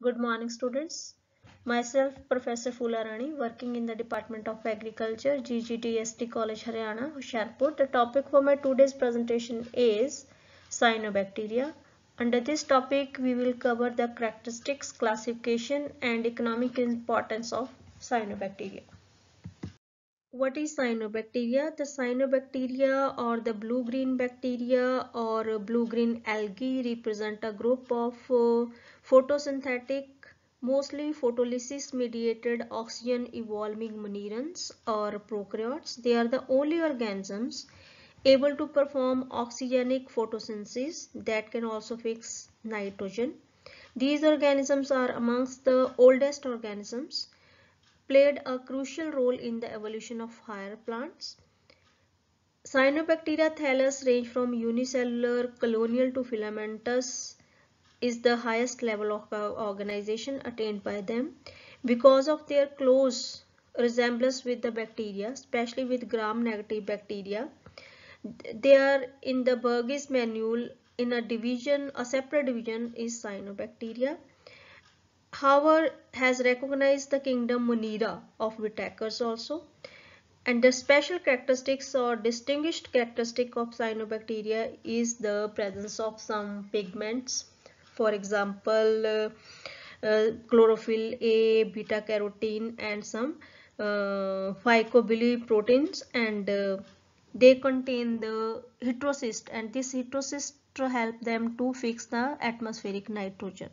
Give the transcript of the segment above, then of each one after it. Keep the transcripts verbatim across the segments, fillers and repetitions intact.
Good morning, students. Myself, Professor Fularani, working in the Department of Agriculture, G G T S T College, Haryana, Hoshiarpur. The topic for my today's presentation is cyanobacteria. Under this topic, we will cover the characteristics, classification, and economic importance of cyanobacteria. What is cyanobacteria? The cyanobacteria or the blue-green bacteria or blue-green algae represent a group of uh, photosynthetic, mostly photolysis mediated oxygen evolving monerans or prokaryotes. They are the only organisms able to perform oxygenic photosynthesis that can also fix nitrogen. These organisms are amongst the oldest organisms, played a crucial role in the evolution of higher plants. Cyanobacteria thallus range from unicellular colonial to filamentous is the highest level of organization attained by them because of their close resemblance with the bacteria, especially with gram-negative bacteria. They are in the Burgess manual in a division, a separate division is cyanobacteria. Howard has recognized the kingdom Monera of Whitakers also. And the special characteristics or distinguished characteristic of cyanobacteria is the presence of some pigments. For example, uh, uh, chlorophyll A, beta carotene, and some uh, phycobilin and uh, they contain the heterocyst, and this heterocyst help them to fix the atmospheric nitrogen.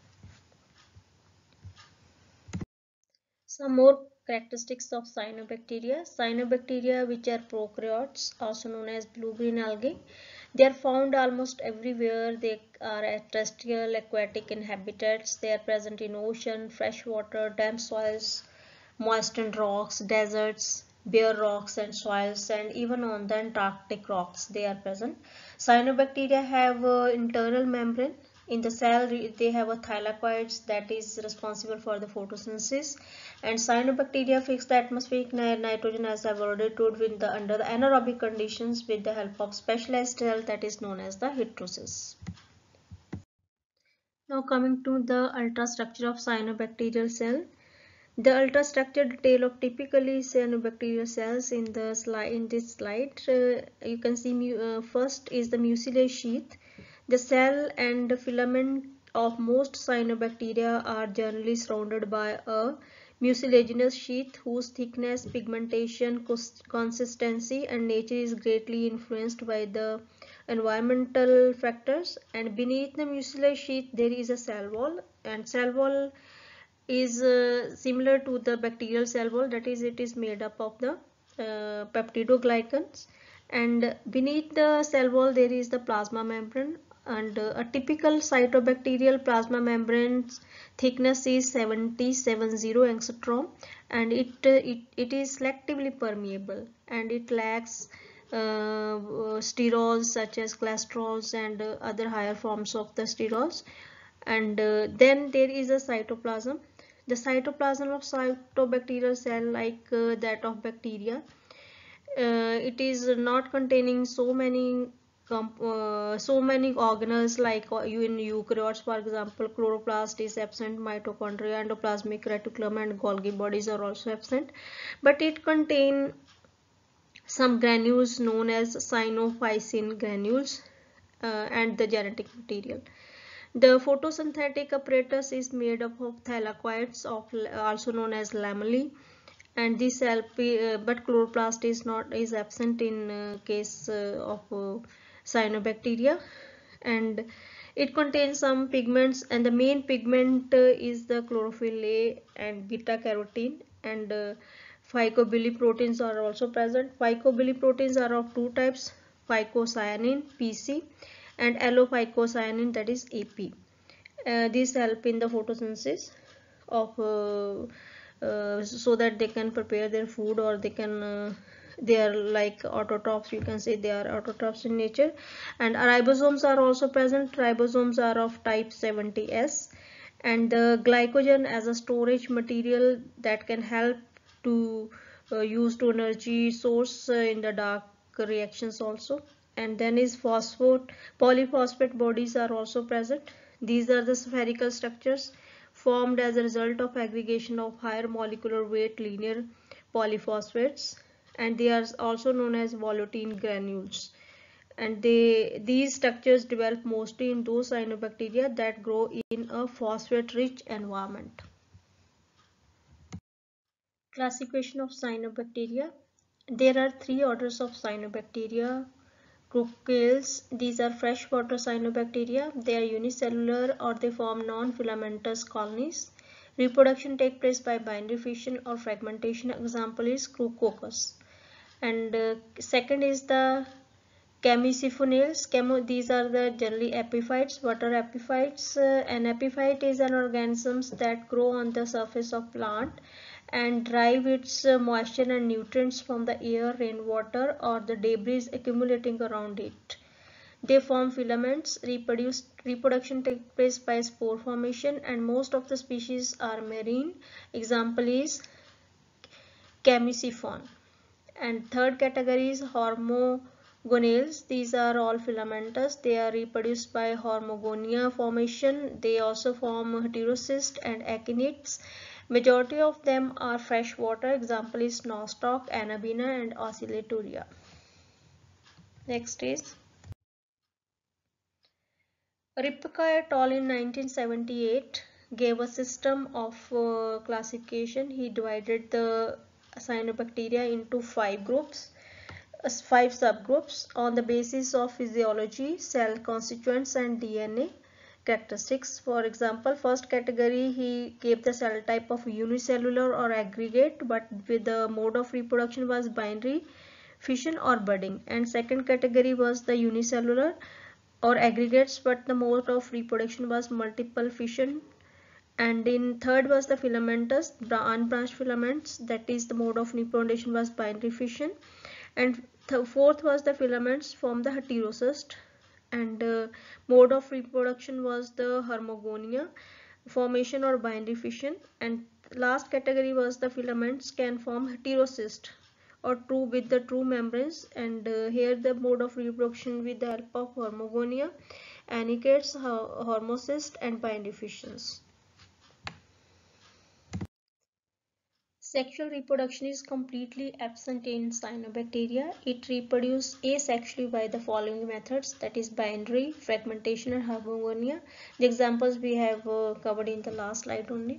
Some more characteristics of cyanobacteria. Cyanobacteria, which are prokaryotes, also known as blue-green algae, they are found almost everywhere. They are terrestrial, aquatic in habitats. They are present in ocean, freshwater, damp soils, moistened rocks, deserts, bare rocks and soils, and even on the Antarctic rocks they are present. Cyanobacteria have an internal membrane. In the cell, they have a thylakoids that is responsible for the photosynthesis, and cyanobacteria fix the atmospheric nitrogen, as I've already told, with the under the anaerobic conditions with the help of specialized cell that is known as the heterocyst. Now coming to the ultrastructure of cyanobacterial cell. The ultrastructure detail of typically cyanobacterial cells in the slide in this slide, uh, you can see uh, first is the mucilage sheath. The cell and the filament of most cyanobacteria are generally surrounded by a mucilaginous sheath whose thickness, pigmentation, consistency, and nature is greatly influenced by the environmental factors. And beneath the mucilage sheath there is a cell wall, and cell wall is uh, similar to the bacterial cell wall, that is it is made up of the uh, peptidoglycans, and beneath the cell wall there is the plasma membrane, and uh, a typical cytobacterial plasma membrane's thickness is seventy seventy angstrom, and it, uh, it it is selectively permeable, and it lacks uh, sterols such as cholesterols and uh, other higher forms of the sterols. And uh, then there is a cytoplasm. The cytoplasm of cytobacterial cell, like uh, that of bacteria, uh, it is not containing so many uh, so many organelles like uh, in eukaryotes. For example, chloroplast is absent, mitochondria, endoplasmic reticulum, and Golgi bodies are also absent, but it contains some granules known as cyanophycin granules uh, and the genetic material. The photosynthetic apparatus is made up of thylakoids, of also known as lamellae, and this help, uh, but chloroplast is not is absent in uh, case uh, of uh, cyanobacteria, and it contains some pigments, and the main pigment uh, is the chlorophyll A and beta carotene, and uh, phycobiliproteins are also present. Phycobiliproteins are of two types: phycocyanin P C and allophycocyanin, that is A P. Uh, these help in the photosynthesis of uh, uh, so that they can prepare their food, or they can uh, they are like autotrophs, you can say they are autotrophs in nature. And ribosomes are also present. Ribosomes are of type seventy S, and the glycogen as a storage material that can help to uh, use to energy source uh, in the dark reactions also. And then is phosphate polyphosphate bodies are also present. These are the spherical structures formed as a result of aggregation of higher molecular weight linear polyphosphates, and they are also known as volutin granules. And they these structures develop mostly in those cyanobacteria that grow in a phosphate rich environment. Classification of cyanobacteria. There are three orders of cyanobacteria. Cruciales, these are freshwater cyanobacteria. They are unicellular or they form non-filamentous colonies. Reproduction takes place by binary fission or fragmentation. Example is Crucoccus. And uh, second is the Chemisiphonales. Chemo, these are the generally epiphytes. What are epiphytes? Uh, an epiphyte is an organism that grow on the surface of plant and derive its uh, moisture and nutrients from the air, rainwater, or the debris accumulating around it. They form filaments. Reproduce, reproduction takes place by spore formation, and most of the species are marine. Example is Chemisiphon. And third category is hormogonales. These are all filamentous. They are reproduced by hormogonia formation. They also form heterocysts and actinids. Majority of them are freshwater. Example is nostoc, anabina, and oscillatoria. Next is Ripka et al. In nineteen seventy-eight gave a system of uh, classification. He divided the cyanobacteria into five groups, uh, five subgroups on the basis of physiology, cell constituents, and D N A characteristics. For example, first category he gave the cell type of unicellular or aggregate, but with the mode of reproduction was binary fission or budding. And second category was the unicellular or aggregates, but the mode of reproduction was multiple fission. And in third was the filamentous, unbranched filaments, that is the mode of reproduction was binary fission. And fourth was the filaments from the heterocyst, and uh, mode of reproduction was the hormogonia formation or binary fission. And last category was the filaments can form heterocyst or true with the true membranes, and uh, here the mode of reproduction with the help of hormogonia, anicates, hormocyst, and binary fissions. Sexual reproduction is completely absent in cyanobacteria. It reproduces asexually by the following methods, that is binary, fragmentation, and hormogonia. The examples we have uh, covered in the last slide only.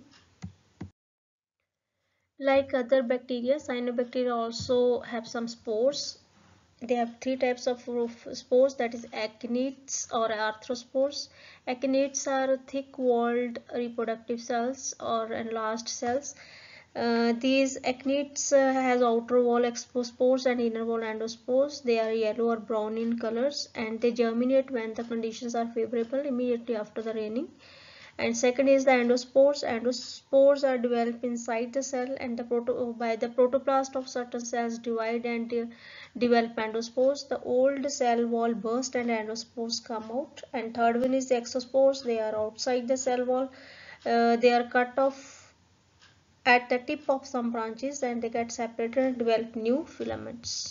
Like other bacteria, cyanobacteria also have some spores. They have three types of spores, that is actinids or arthrospores. Actinids are thick-walled reproductive cells or enlarged cells. Uh, these actinids uh, has outer wall exospores and inner wall endospores. They are yellow or brown in colors, and they germinate when the conditions are favorable immediately after the raining. And second is the endospores. Endospores are developed inside the cell, and the proto by the protoplast of certain cells divide and de develop endospores. The old cell wall burst and endospores come out. And third one is the exospores. They are outside the cell wall. Uh, they are cut off at the tip of some branches, and they get separated and develop new filaments.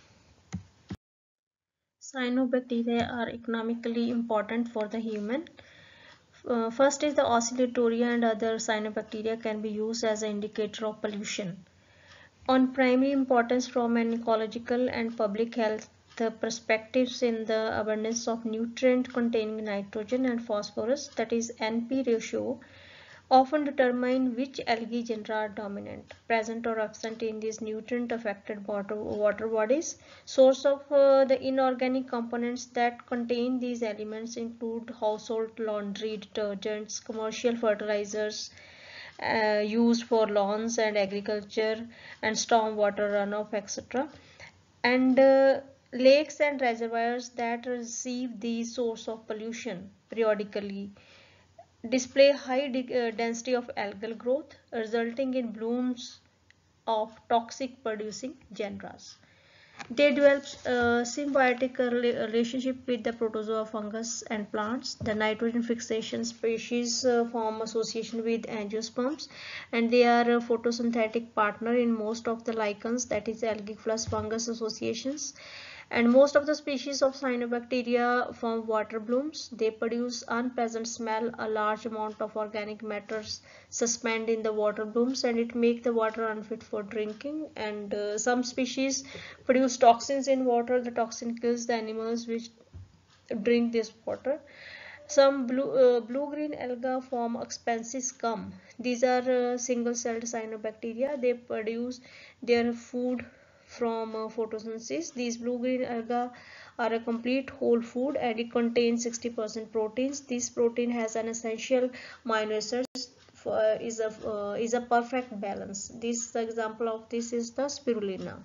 Cyanobacteria are economically important for the human. Uh, first is the oscillatoria and other cyanobacteria can be used as an indicator of pollution. On primary importance from an ecological and public health the perspectives in the abundance of nutrient containing nitrogen and phosphorus, that is N P ratio, often determine which algae genera are dominant, present or absent in these nutrient affected water, water bodies. Source of uh, the inorganic components that contain these elements include household laundry detergents, commercial fertilizers uh, used for lawns and agriculture, and storm water runoff, et cetera. And uh, lakes and reservoirs that receive these source of pollution periodically display high uh, density of algal growth, resulting in blooms of toxic producing genera. They develop a symbiotic relationship with the protozoa, fungus, and plants. The nitrogen fixation species uh, form association with angiosperms, and they are a photosynthetic partner in most of the lichens, that is algae plus fungus associations. And most of the species of cyanobacteria form water blooms. They produce unpleasant smell. A large amount of organic matters suspend in the water blooms, and it makes the water unfit for drinking. And uh, some species produce toxins in water. The toxin kills the animals which drink this water. Some blue, uh, blue-green algae form expensive scum. These are uh, single-celled cyanobacteria. They produce their food from uh, photosynthesis. These blue-green algae are a complete whole food, and it contains sixty percent proteins. This protein has an essential amino acids for, uh, is a uh, is a perfect balance. This example of this is the spirulina.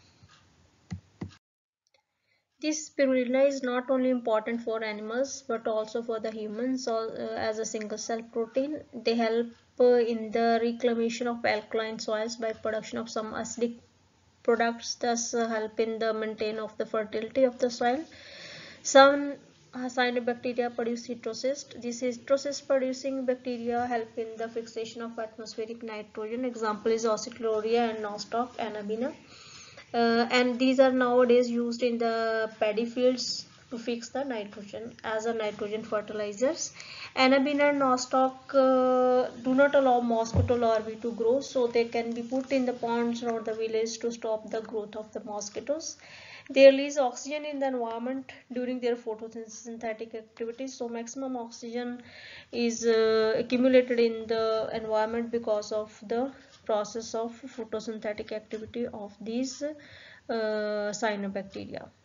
This spirulina is not only important for animals but also for the humans uh, as a single cell protein. They help uh, in the reclamation of alkaline soils by production of some acidic products, thus uh, help in the maintain of the fertility of the soil. Some uh, cyanobacteria produce heterocyst. These heterocyst producing bacteria help in the fixation of atmospheric nitrogen. Example is Oxychloria and Nostoc anabina. Uh, and these are nowadays used in the paddy fields to fix the nitrogen as a nitrogen fertilizers. Anabina and nostoc uh, do not allow mosquito larvae to grow, so they can be put in the ponds or the village to stop the growth of the mosquitoes. They release oxygen in the environment during their photosynthetic activities, so maximum oxygen is uh, accumulated in the environment because of the process of photosynthetic activity of these uh, cyanobacteria.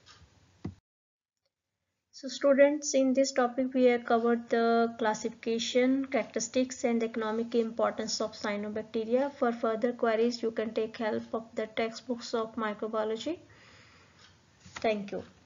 So students, in this topic we have covered the classification, characteristics and economic importance of cyanobacteria. For further queries you can take help of the textbooks of microbiology. Thank you.